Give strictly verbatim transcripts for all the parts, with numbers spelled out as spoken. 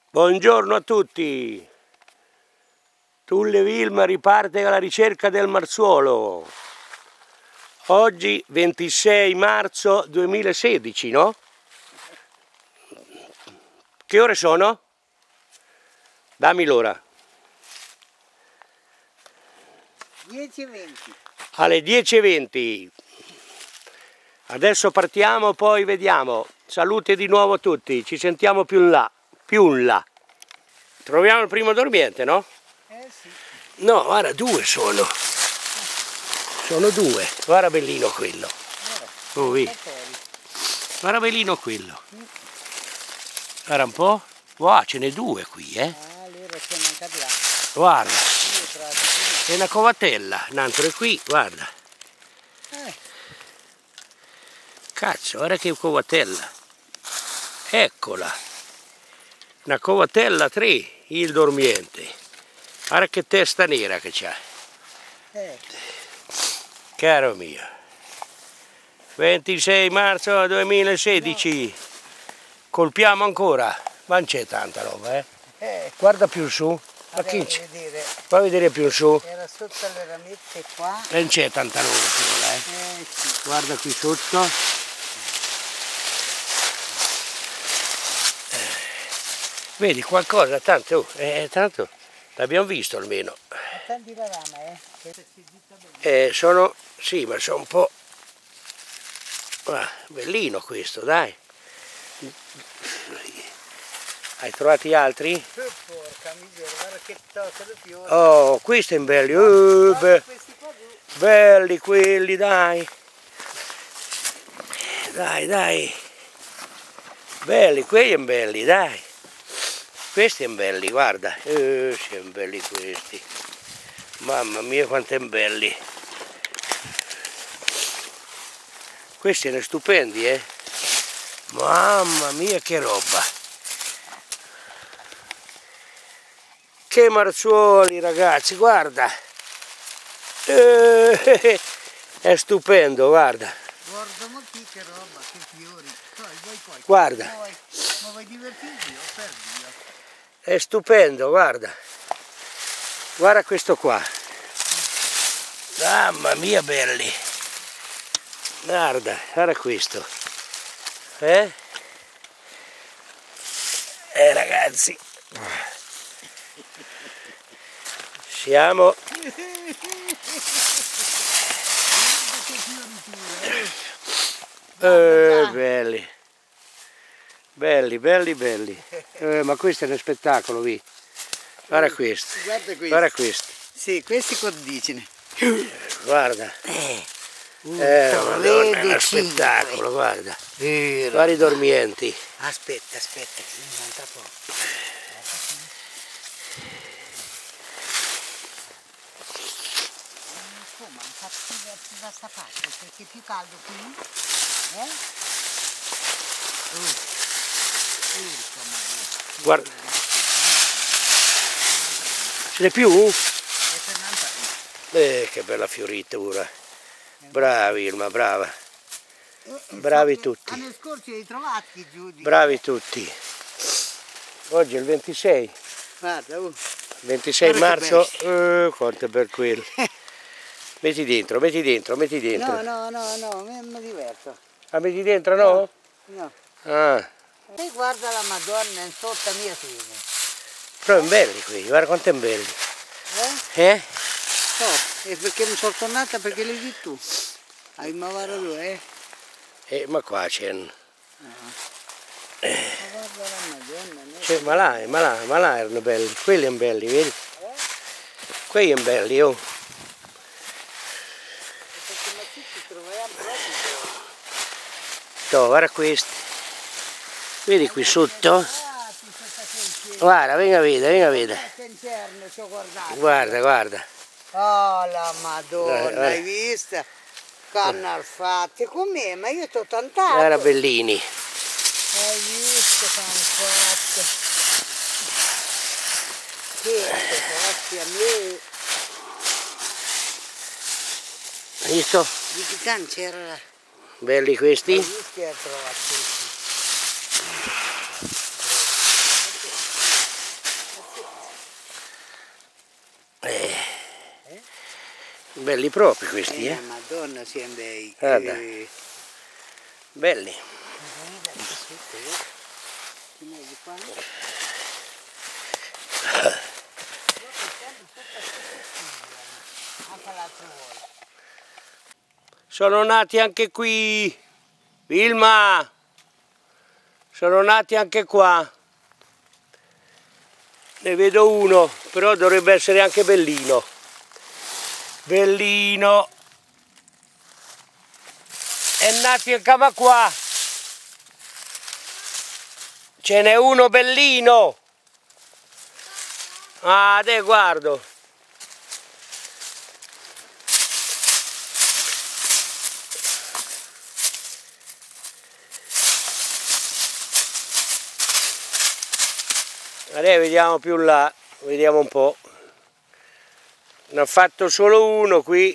Buongiorno a tutti. Tulle Vilma riparte alla ricerca del marzuolo. Oggi ventisei marzo duemilasedici, no? Che ore sono? Dammi l'ora. dieci e venti. Alle dieci e venti. Adesso partiamo, poi vediamo. Salute di nuovo a tutti, ci sentiamo più in là. Più in là. Troviamo il primo dormiente, no? Eh sì. No, guarda, due sono. Sono due. Guarda bellino quello. Oh, via. Guarda bellino quello. Guarda un po'. Wow, ce n'è due qui, eh. Ah, loro sono mancati là. Guarda. È una covatella. Un altro è qui, guarda. Eh. Cazzo, guarda che covatella. Eccola. Una covatella tre, il dormiente. Guarda che testa nera che c'ha. Eh. Caro mio. ventisei marzo duemilasedici. No. Colpiamo ancora. Ma non c'è tanta roba, eh. Eh. Guarda più su. Ma chi c'è? Vedere. Fa vedere più su. Era sotto le ramette qua. Non c'è tanta roba più là, eh. Eh sì. Guarda qui sotto. Vedi qualcosa, tanto, eh, tanto l'abbiamo visto almeno. Tanti la rama, eh? Eh, sono, sì, ma sono un po'... Ah, bellino questo, dai. Hai trovati altri? Oh, porca miseria, guarda che tocca di fiori. Oh, questi sono belli, uh, be belli quelli, dai. Dai, dai. Belli, quelli sono belli, dai. Questi sono belli, guarda, eh, sono belli questi, mamma mia quanto sono belli, questi sono stupendi, eh, mamma mia che roba, che marzuoli ragazzi, guarda, eh, è stupendo, guarda, guarda ma che roba, che fiori, poi, poi, poi. Guarda, ma vuoi, ma vuoi divertirti o perdi? È stupendo, guarda. Guarda questo qua. Mamma mia belli. Guarda, guarda questo. Eh? Eh ragazzi. Siamo... Eh, belli. Belli, belli, belli. Eh, ma questo è uno spettacolo, vi. Guarda questo. Guarda questo. Guarda questo. Sì, questi cordicini. Guarda. Eh, eh Madonna, è uno spettacolo, guarda. Vero. Guarda i dormienti. Aspetta, aspetta, che mi manca poco. Insomma, infatti verso da sta parte, perché è più caldo qui. Eh? Uh. Guarda, ce n'è più? Eh, che bella fioritura. Bravi Ilma, brava. Bravi tutti. L'anno scorso li hai trovati giù. Bravi tutti. Oggi è il ventisei. Guarda, uh. ventisei marzo. Eh, quanto è per quello. Metti dentro, metti dentro, metti dentro. No, no, no, no, mi, mi diverto. Ah, metti dentro, no? No. Ah. E guarda la Madonna in sotto mia figlia. Però sono belli qui, guarda quanto sono belli. Eh? Eh? No, è perché mi sono tornata perché li di tu. Hai mavaro due, eh? Eh, ma qua c'è... No. Eh. Ma guarda la Madonna. Cioè, ma là, ma là, ma là erano belli, quelli sono belli, vedi? Eh? Quelli sono belli, oh. Perché ma qui ci troviamo proprio. Oh, guarda questi. Vedi qui sotto? Guarda, venga a vedere, venga a vedere. Guarda, guarda. Oh la Madonna, eh, hai visto? Canna fatte com'è? Ma io t'ho tantato. Guarda bellini. Hai visto canna fatte? Che fatti a me. Hai visto? Di che can c'era? Belli questi? Hai visto che ha trovato? Belli proprio questi, eh? eh Madonna, siamo bei. Guarda. Eh. Belli. Sono nati anche qui, Vilma, sono nati anche qua, ne vedo uno, però dovrebbe essere anche bellino, bellino, è nati anche qua, ce n'è uno bellino, ah, te guardo. Adesso vediamo più là, vediamo un po'. Ne ha fatto solo uno qui.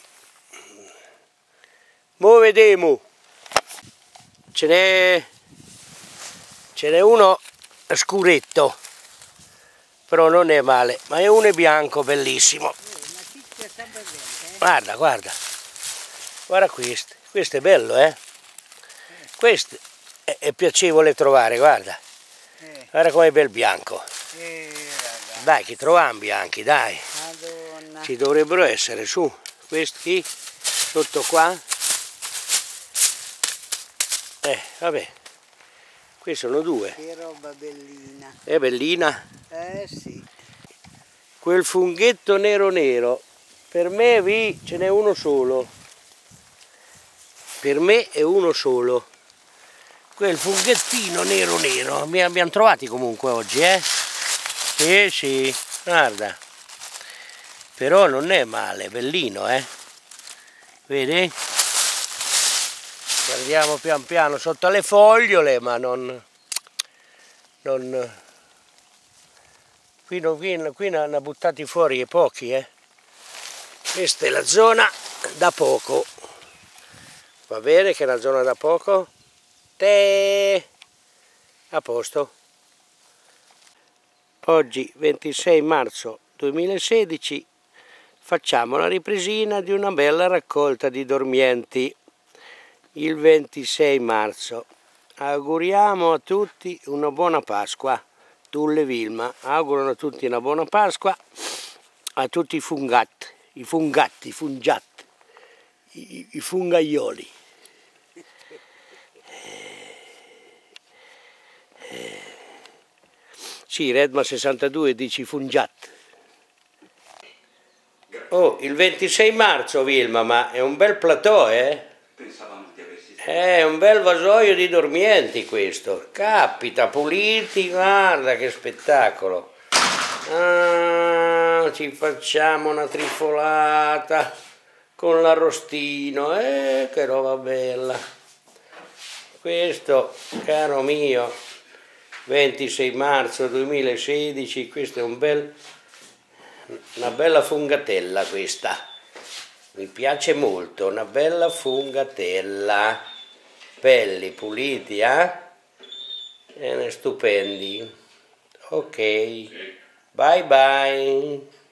Mo' vediamo. Ce n'è ce n'è uno scuretto, però non è male, ma è uno bianco bellissimo. Guarda, guarda. Guarda questo. Questo è bello, eh? Questo è, è piacevole trovare, guarda. Guarda com'è bel bianco. Eh, dai, che troviamo bianchi, dai. Madonna. Ci dovrebbero essere, su. Questi, sotto qua. Eh, vabbè. Qui sono due. Che roba bellina. È bellina? Eh sì. Quel funghetto nero nero, per me vi ce n'è uno solo. Per me è uno solo. Quel funghettino nero nero, mi abbiamo trovati comunque oggi, eh? Sì, sì, guarda. Però non è male, bellino, eh? Vedi? Guardiamo pian piano sotto le fogliole, ma non... non qui, non, qui, qui ne hanno buttati fuori e pochi, eh? Questa è la zona da poco. Va bene che è una zona da poco? Te... A posto. Oggi ventisei marzo duemilasedici facciamo la ripresina di una bella raccolta di dormienti il ventisei marzo. Auguriamo a tutti una buona Pasqua. Tulle Vilma augurano a tutti una buona Pasqua, a tutti i fungatti, i fungatti, i fungiatti, i, i fungaioli. Sì, Redma sessantadue dici fungiat. Oh, il ventisei marzo, Vilma, ma è un bel plateau, eh? Pensavamo di aversi... È un bel vasoio di dormienti questo. Capita, puliti, guarda che spettacolo. Ah, ci facciamo una trifolata con l'arrostino, eh, che roba bella. Questo, caro mio, ventisei marzo duemilasedici, questo è un bel, una bella fungatella questa, mi piace molto, una bella fungatella, belli, puliti, eh? E stupendi, ok, bye bye.